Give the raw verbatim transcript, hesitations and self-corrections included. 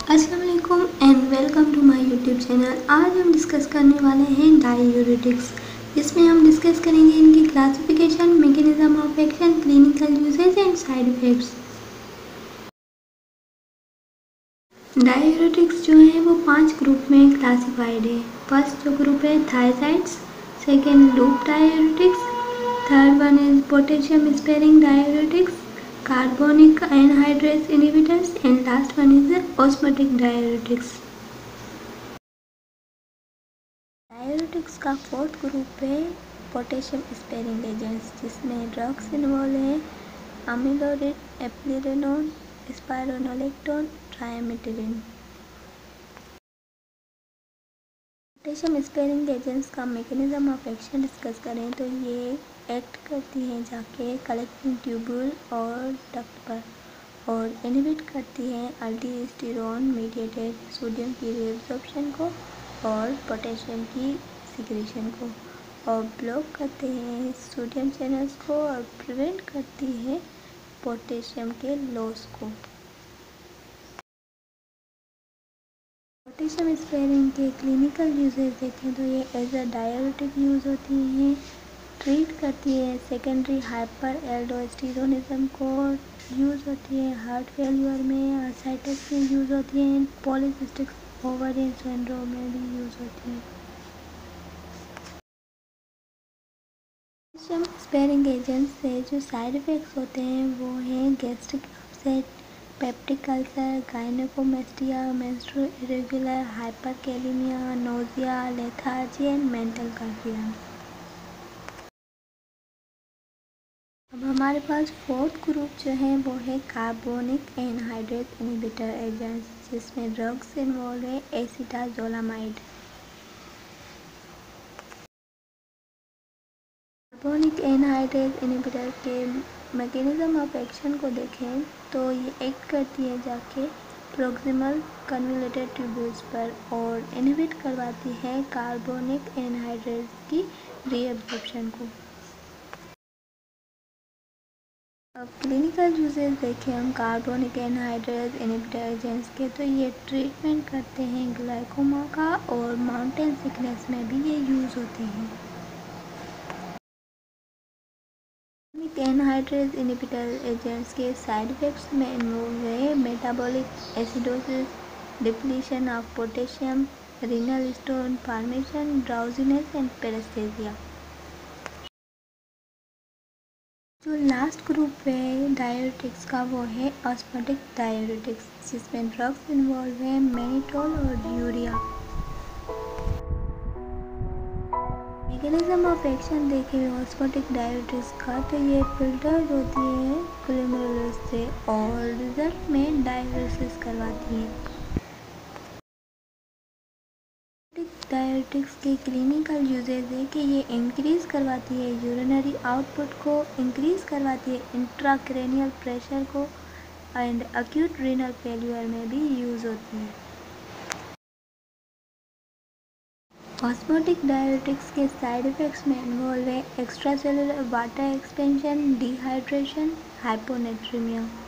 अस्सलाम वालेकुम and welcome to my YouTube channel. आज हम डिस्कस करने वाले हैं डाययूरेटिक्स, जिसमें हम डिस्कस करेंगे इनकी classification, mechanism of action, clinical usage and side effects. Diuretics जो है वो पांच ग्रुप में क्लासिफाइड है। फर्स्ट जो ग्रुप है thiazides, second loop diuretics, third one is potassium sparing diuretics, carbonic anhydrase inhibitors and last one is osmotic diuretics. Diuretics का fourth group है पोटेशियम स्पेयरिंग एजेंट्स, जिसमें ड्रग्स इन्वॉल्व है amiloride, eplerenone, spironolactone, triamterene. Potassium sparing agents का mechanism of action discuss करें तो ये act करती हैं जाके कलेक्टिंग ट्यूब्यूल और डक्ट पर और इनहिबिट करती हैं अल्डोस्टेरोन मीडिएटेड सोडियम की रीअब्जॉर्प्शन को और पोटेशियम की सिक्रेशन को, और ब्लॉक करते हैं सोडियम चैनल्स को और प्रिवेंट करती है पोटेशियम के लॉस को। पोटेशियम स्पेयरिंग के क्लिनिकल यूजेज देखें तो ये एज अ डाययूरेटिक यूज़ होती हैं, ट्रीट करती है सेकेंडरी हाइपर एल्डोस्टेरोनिज्म को, यूज़ होती है हार्ट फेल्यूर में, आर्थराइटिस में यूज़ होती है, पॉलीसिस्टिक ओवरियन सिंड्रोम में भी यूज़ होती है। पोटेशियम स्पेयरिंग एजेंट से जो साइड इफ़ेक्ट्स होते हैं वो हैं gastric upset, peptic ulcer, gynaecomastia, menstrual irregular, hyperkalaemia, nausea, lethargy and mental confusion. अब हमारे पास फोर्थ ग्रुप जो है वो है कार्बोनिक एनहाइड्रेस इनहिबिटर एजेंट्स, जिसमें ड्रग्स इन्वॉल्व है एसिटाजोलामाइड। कार्बोनिक एनहाइड्रेस इनहिबिटर के मैकेनिज्म ऑफ एक्शन को देखें तो ये एक्ट करती है जाके प्रोक्सिमल कन्वोल्यूटेड ट्यूब्यूल्स पर और इनहिबिट करवाती है कार्बोनिक एनहाइड्रेस की रीअब्जॉर्प्शन को। अब क्लिनिकल यूजेज देखें हम कार्बोनिक एनहाइड्रेस इनहिबिटर एजेंट्स के तो ये ट्रीटमेंट करते हैं ग्लाइकोमा का और माउंटेन सिकनेस में भी ये यूज़ होते हैं। एनहाइड्रेस इनहिबिटर एजेंट्स के साइड इफेक्ट्स में इन्वॉल्व है metabolic acidosis, depletion of potassium, renal stone formation, drowsiness and paraesthesia. जो लास्ट ग्रुप है डाययूरेटिक्स का वो है ऑस्मोटिक डाययूरेटिक्स, जिसमें ड्रग्स इन्वॉल्व है मैनिटोल और यूरिया। मैकेनिज्म ऑफ एक्शन देखें ऑस्मोटिक डाययूरेटिक्स का तो ये फिल्टर होती है ग्लोमेरुलस से और रिजल्ट में डाययूरेसिस करवाती है। डाययूरेटिक्स के क्लिनिकल यूजेज है कि ये इंक्रीज करवाती है यूरिनरी आउटपुट को, इंक्रीज करवाती है इंट्राक्रैनियल प्रेशर को एंड एक्यूट रीनल फेल्यूर में भी यूज़ होती है। ऑस्मोटिक डाययूरेटिक्स के साइड इफ़ेक्ट्स में इन्वॉल्व है extra cellular water expansion, dehydration, hyponatraemia.